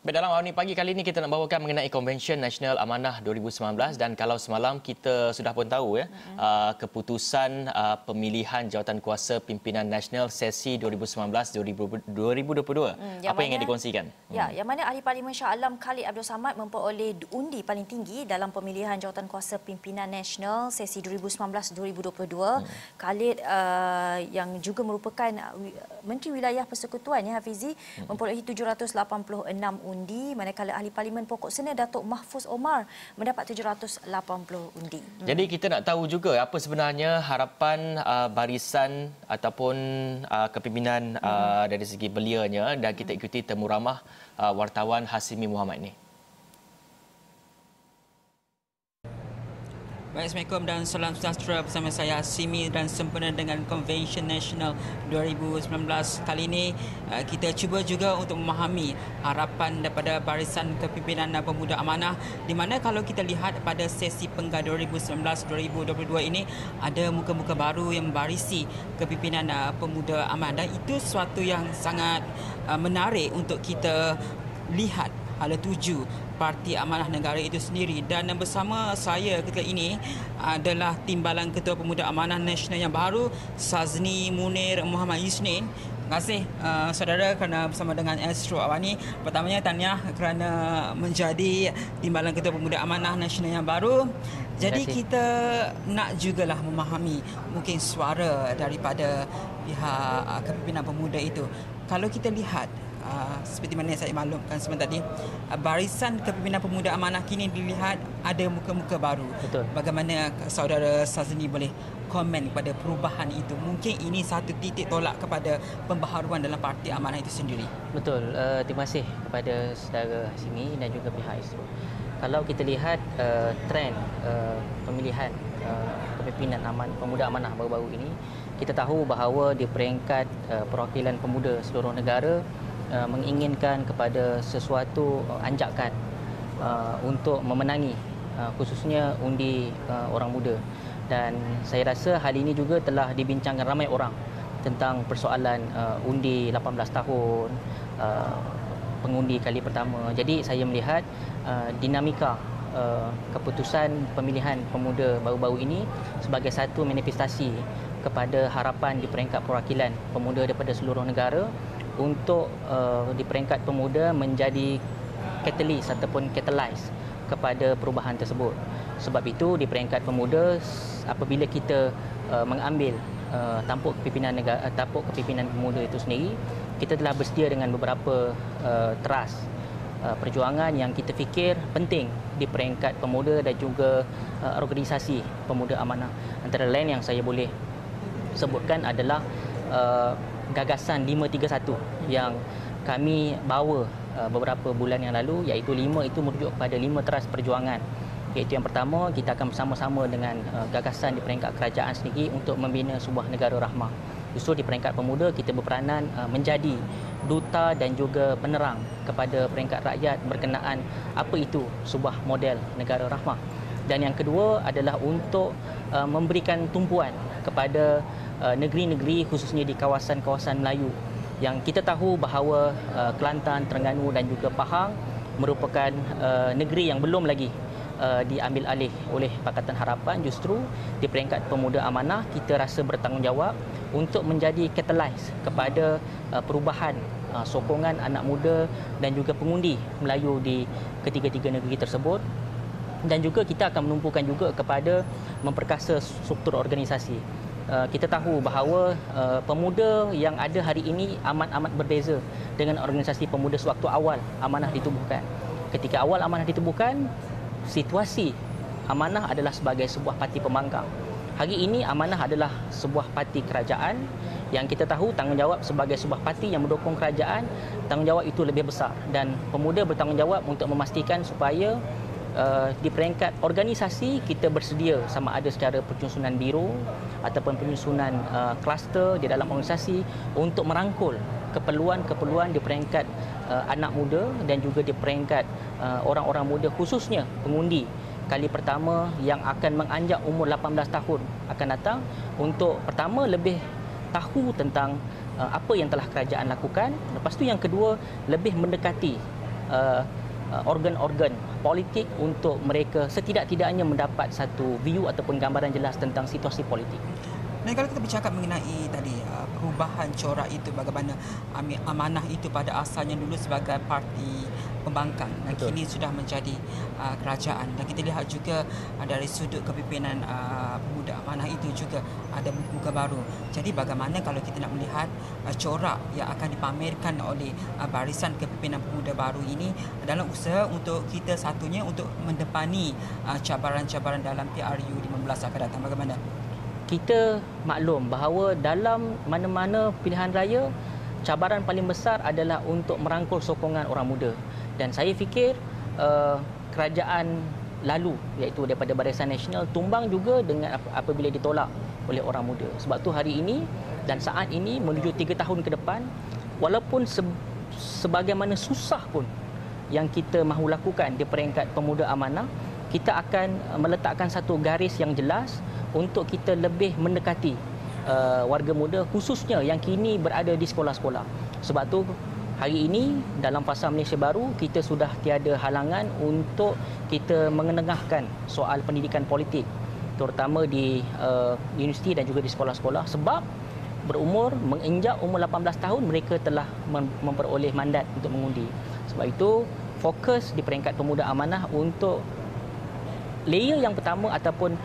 Baik, dalam awal ni pagi kali ini kita nak bawakan mengenai Convention Nasional Amanah 2019 dan kalau semalam kita sudah pun tahu keputusan pemilihan Jawatankuasa Pimpinan Nasional sesi 2019-2022. Apa yang ingin dikongsikan? Yang mana Ahli Parlimen Shah Alam Khalid Abdul Samad memperoleh undi paling tinggi dalam pemilihan Jawatankuasa Pimpinan Nasional sesi 2019-2022. Khalid yang juga merupakan Menteri Wilayah Persekutuan Hafizi memperolehi 786 undi, manakala Ahli Parlimen Pokok Sena Datuk Mahfuz Omar mendapat 780 undi. Jadi kita nak tahu juga apa sebenarnya harapan barisan ataupun kepimpinan dari segi belianya, dan kita ikuti temu ramah wartawan Hasimi Muhammad ni. Baik, Assalamualaikum dan salam sejahtera bersama saya Hasimi dan sempena dengan Convention Nasional 2019 kali ini kita cuba juga untuk memahami harapan daripada Barisan Kepimpinan Pemuda Amanah, di mana kalau kita lihat pada sesi Penggar 2019-2022 ini ada muka-muka baru yang membarisi Kepimpinan Pemuda Amanah, dan itu sesuatu yang sangat menarik untuk kita lihat hala tuju Parti Amanah Negara itu sendiri. Dan bersama saya ketika ini adalah Timbalan Ketua Pemuda Amanah Nasional yang baru, Sazni Munir Muhammad Yusnin. Terima kasih saudara kerana bersama dengan Astro Awani. Pertamanya tahniah kerana menjadi Timbalan Ketua Pemuda Amanah Nasional yang baru. Jadi kita nak jugalah memahami mungkin suara daripada pihak kepimpinan pemuda itu. Kalau kita lihat seperti mana saya maklumkan sebentar tadi, Barisan Kepimpinan Pemuda Amanah kini dilihat ada muka-muka baru. Betul. Bagaimana saudara Sazni boleh komen kepada perubahan itu? Mungkin ini satu titik tolak kepada pembaharuan dalam Parti Amanah itu sendiri. Betul. Terima kasih kepada saudara Hasimi dan juga pihak ISRO. Kalau kita lihat trend pemilihan kepimpinan Pemuda Amanah baru-baru ini, kita tahu bahawa di peringkat perwakilan pemuda seluruh negara menginginkan kepada sesuatu anjakan untuk memenangi khususnya undi orang muda. Dan saya rasa hal ini juga telah dibincangkan ramai orang tentang persoalan undi 18 tahun, pengundi kali pertama. Jadi saya melihat dinamika keputusan pemilihan pemuda baru-baru ini sebagai satu manifestasi kepada harapan di peringkat perwakilan pemuda daripada seluruh negara untuk di peringkat pemuda menjadi catalyst ataupun catalyze kepada perubahan tersebut. Sebab itu di peringkat pemuda, apabila kita mengambil tampuk kepimpinan pemuda itu sendiri, kita telah bersedia dengan beberapa teras perjuangan yang kita fikir penting di peringkat pemuda dan juga organisasi pemuda amanah. Antara lain yang saya boleh sebutkan adalah gagasan 531 yang kami bawa beberapa bulan yang lalu, iaitu 5 itu merujuk kepada 5 teras perjuangan. Iaitu yang pertama, kita akan bersama-sama dengan gagasan di peringkat kerajaan sendiri untuk membina sebuah negara rahmah. Justru di peringkat pemuda kita berperanan menjadi duta dan juga penerang kepada peringkat rakyat berkenaan apa itu sebuah model negara rahmah. Dan yang kedua adalah untuk memberikan tumpuan kepada negeri-negeri khususnya di kawasan-kawasan Melayu yang kita tahu bahawa Kelantan, Terengganu dan juga Pahang merupakan negeri yang belum lagi diambil alih oleh Pakatan Harapan. Justru di peringkat pemuda amanah kita rasa bertanggungjawab untuk menjadi catalyst kepada perubahan sokongan anak muda dan juga pengundi Melayu di ketiga-tiga negeri tersebut. Dan juga kita akan menumpukan juga kepada memperkasa struktur organisasi. Kita tahu bahawa pemuda yang ada hari ini amat-amat berbeza dengan organisasi pemuda sewaktu awal amanah ditubuhkan. Ketika awal amanah ditubuhkan, situasi amanah adalah sebagai sebuah parti pembangkang. Hari ini amanah adalah sebuah parti kerajaan yang kita tahu tanggungjawab sebagai sebuah parti yang mendukung kerajaan, tanggungjawab itu lebih besar, dan pemuda bertanggungjawab untuk memastikan supaya di peringkat organisasi kita bersedia sama ada secara penyusunan biro ataupun penyusunan kluster di dalam organisasi untuk merangkul keperluan-keperluan di peringkat anak muda dan juga di peringkat orang-orang muda khususnya pengundi kali pertama yang akan menganjak umur 18 tahun akan datang, untuk pertama lebih tahu tentang apa yang telah kerajaan lakukan. Lepas tu yang kedua, lebih mendekati organ-organ politik untuk mereka setidak-tidaknya mendapat satu view ataupun gambaran jelas tentang situasi politik. Dan kalau kita bercakap mengenai tadi perubahan corak itu, bagaimana Amanah itu pada asalnya dulu sebagai parti pembangkang dan kini sudah menjadi kerajaan, dan kita lihat juga dari sudut kepimpinan pemuda Amanah itu juga ada muka baru. Jadi bagaimana kalau kita nak melihat corak yang akan dipamerkan oleh barisan kepimpinan pemuda baru ini dalam usaha untuk kita satunya untuk mendepani cabaran-cabaran dalam PRU 15 akan datang, bagaimana? Kita maklum bahawa dalam mana-mana pilihan raya, cabaran paling besar adalah untuk merangkul sokongan orang muda. Dan saya fikir kerajaan lalu, iaitu daripada Barisan Nasional, tumbang juga dengan apabila ditolak oleh orang muda. Sebab tu hari ini dan saat ini menuju 3 tahun ke depan, walaupun sebagaimana susah pun yang kita mahu lakukan di peringkat pemuda amanah, kita akan meletakkan satu garis yang jelas untuk kita lebih mendekati warga muda, khususnya yang kini berada di sekolah-sekolah. Sebab tu hari ini dalam Fasa Malaysia Baru, kita sudah tiada halangan untuk kita mengenengahkan soal pendidikan politik, terutama di universiti dan juga di sekolah-sekolah, sebab menginjak umur 18 tahun mereka telah memperoleh mandat untuk mengundi. Sebab itu fokus di peringkat pemuda amanah untuk layer yang pertama ataupun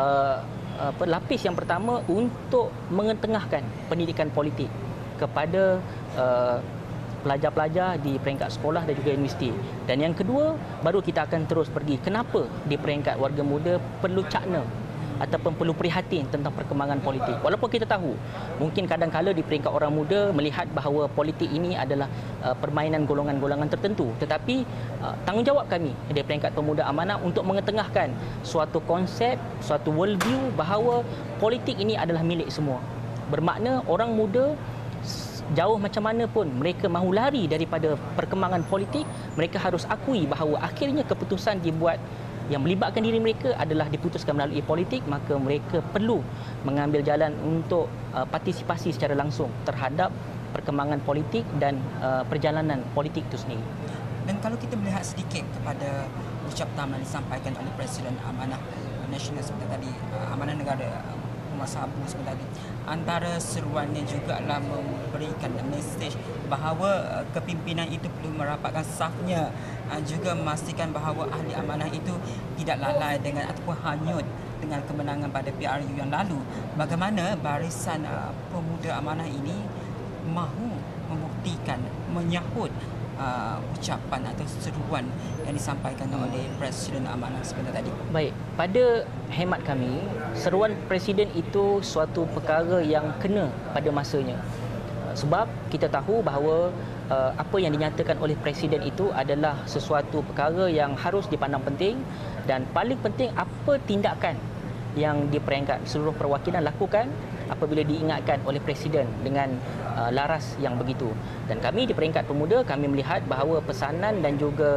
lapis yang pertama untuk mengetengahkan pendidikan politik kepada pelajar-pelajar di peringkat sekolah dan juga universiti. Dan yang kedua, baru kita akan terus pergi kenapa di peringkat warga muda perlu cakna ataupun perlu prihatin tentang perkembangan politik. Walaupun kita tahu mungkin kadang-kala di peringkat orang muda melihat bahawa politik ini adalah permainan golongan-golongan tertentu, tetapi tanggungjawab kami di peringkat pemuda amanah untuk mengetengahkan suatu konsep, suatu worldview bahawa politik ini adalah milik semua. Bermakna orang muda jauh macam mana pun mereka mahu lari daripada perkembangan politik, mereka harus akui bahawa akhirnya keputusan dibuat yang melibatkan diri mereka adalah diputuskan melalui politik, maka mereka perlu mengambil jalan untuk partisipasi secara langsung terhadap perkembangan politik dan perjalanan politik itu sendiri. Dan kalau kita melihat sedikit kepada ucap pertama disampaikan oleh Presiden Amanah Nasional seperti tadi, Amanah Negara Umar Sabu seperti tadi, antara seruannya juga adalah memberikan mesej bahawa kepimpinan itu perlu merapatkan safnya, juga memastikan bahawa ahli amanah itu tidak lalai dengan ataupun hanyut dengan kemenangan pada PRU yang lalu. Bagaimana barisan pemuda amanah ini mahu membuktikan, menyahut ucapan atau seruan yang disampaikan oleh Presiden Amanah sebentar tadi? Baik, pada hemat kami, seruan Presiden itu suatu perkara yang kena pada masanya. Sebab kita tahu bahawa apa yang dinyatakan oleh Presiden itu adalah sesuatu perkara yang harus dipandang penting, dan paling penting apa tindakan yang di peringkat seluruh perwakilan lakukan apabila diingatkan oleh Presiden dengan laras yang begitu. Dan kami di peringkat pemuda, kami melihat bahawa pesanan dan juga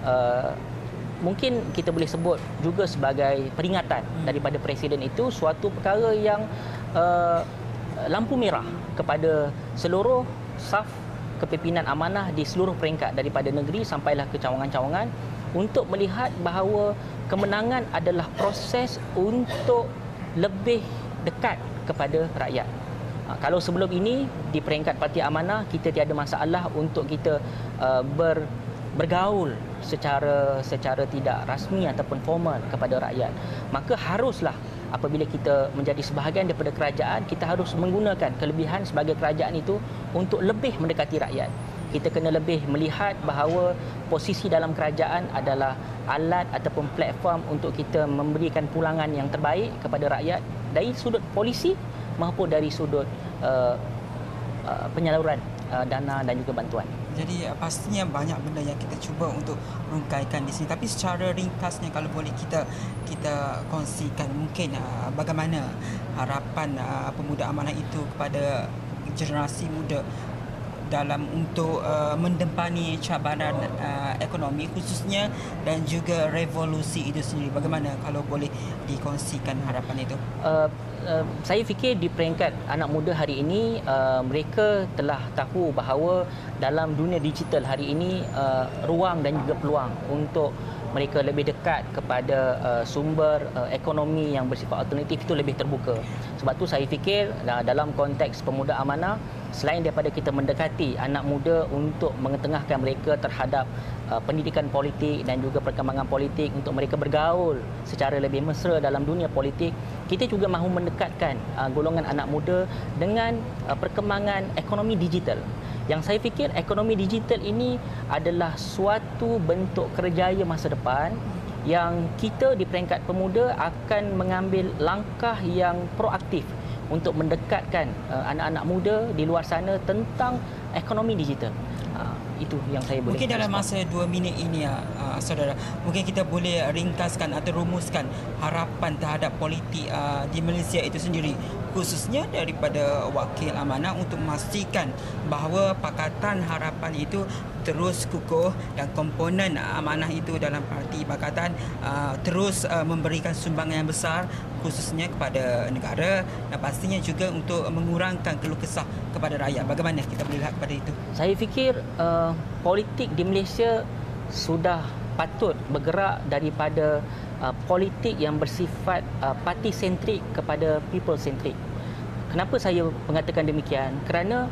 mungkin kita boleh sebut juga sebagai peringatan daripada Presiden itu suatu perkara yang lampu merah kepada seluruh saf kepimpinan amanah di seluruh peringkat daripada negeri sampailah ke cawangan-cawangan, untuk melihat bahawa kemenangan adalah proses untuk lebih dekat kepada rakyat. Kalau sebelum ini di peringkat Parti Amanah kita tiada masalah untuk kita bergaul secara tidak rasmi ataupun formal kepada rakyat, maka haruslah apabila kita menjadi sebahagian daripada kerajaan, kita harus menggunakan kelebihan sebagai kerajaan itu untuk lebih mendekati rakyat. Kita kena lebih melihat bahawa posisi dalam kerajaan adalah alat ataupun platform untuk kita memberikan pulangan yang terbaik kepada rakyat dari sudut polisi maupun dari sudut penyaluran dana dan juga bantuan. Jadi pastinya banyak benda yang kita cuba untuk rungkaikan di sini, tapi secara ringkasnya kalau boleh kita kongsikan mungkin bagaimana harapan pemuda amanah itu kepada generasi muda dalam untuk mendempani cabaran ekonomi khususnya dan juga revolusi itu sendiri. Bagaimana kalau boleh dikongsikan harapan itu? Saya fikir di peringkat anak muda hari ini, mereka telah tahu bahawa dalam dunia digital hari ini ruang dan juga peluang untuk mereka lebih dekat kepada sumber ekonomi yang bersifat alternatif itu lebih terbuka. Sebab tu saya fikir dalam konteks Pemuda Amanah, selain daripada kita mendekati anak muda untuk mengetengahkan mereka terhadap pendidikan politik dan juga perkembangan politik untuk mereka bergaul secara lebih mesra dalam dunia politik, kita juga mahu mendekatkan golongan anak muda dengan perkembangan ekonomi digital. Yang saya fikir ekonomi digital ini adalah suatu bentuk kerjaya masa depan yang kita di peringkat pemuda akan mengambil langkah yang proaktif untuk mendekatkan anak-anak muda di luar sana tentang ekonomi digital. Itu yang saya boleh. Mungkin dalam masa 2 minit ini, saudara, mungkin kita boleh ringkaskan atau rumuskan harapan terhadap politik di Malaysia itu sendiri, khususnya daripada wakil amanah untuk memastikan bahawa Pakatan Harapan itu terus kukuh dan komponen amanah itu dalam parti Pakatan terus memberikan sumbangan yang besar khususnya kepada negara dan pastinya juga untuk mengurangkan keluh kesah kepada rakyat. Bagaimana kita boleh lihat kepada itu? Saya fikir politik di Malaysia sudah patut bergerak daripada politik yang bersifat parti sentrik kepada people sentrik. Kenapa saya mengatakan demikian? Kerana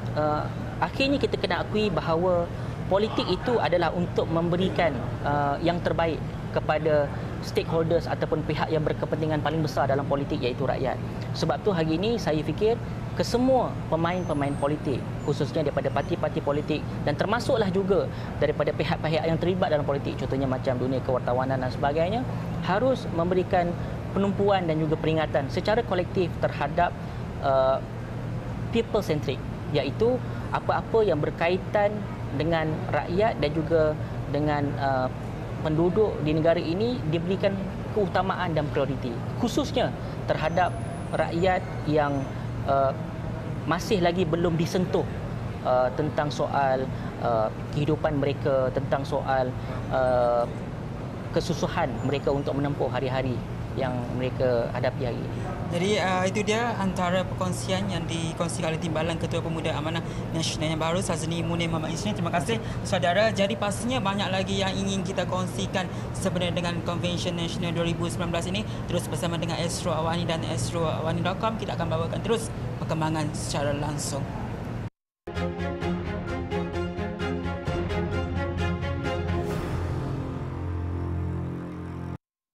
akhirnya kita kena akui bahawa politik itu adalah untuk memberikan yang terbaik kepada stakeholders ataupun pihak yang berkepentingan paling besar dalam politik, iaitu rakyat. Sebab tu hari ini saya fikir kesemua pemain-pemain politik, khususnya daripada parti-parti politik dan termasuklah juga daripada pihak-pihak yang terlibat dalam politik, contohnya macam dunia kewartawanan dan sebagainya, harus memberikan penumpuan dan juga peringatan secara kolektif terhadap people centric, iaitu apa-apa yang berkaitan dengan rakyat dan juga dengan penduduk di negara ini diberikan keutamaan dan prioriti, khususnya terhadap rakyat yang masih lagi belum disentuh tentang soal kehidupan mereka, tentang soal kesusahan mereka untuk menempuh hari-hari yang mereka hadapi hari ini. Jadi itu dia antara perkongsian yang dikongsikan oleh Timbalan Ketua Pemuda Amanah Nasional yang baru, Sazni Munir Muhammad Isnin. Terima kasih saudara. Jadi pastinya banyak lagi yang ingin kita kongsikan sebenarnya dengan Convention Nasional 2019 ini. Terus bersama dengan Astro Awani dan astroawani.com, kita akan bawakan terus perkembangan secara langsung.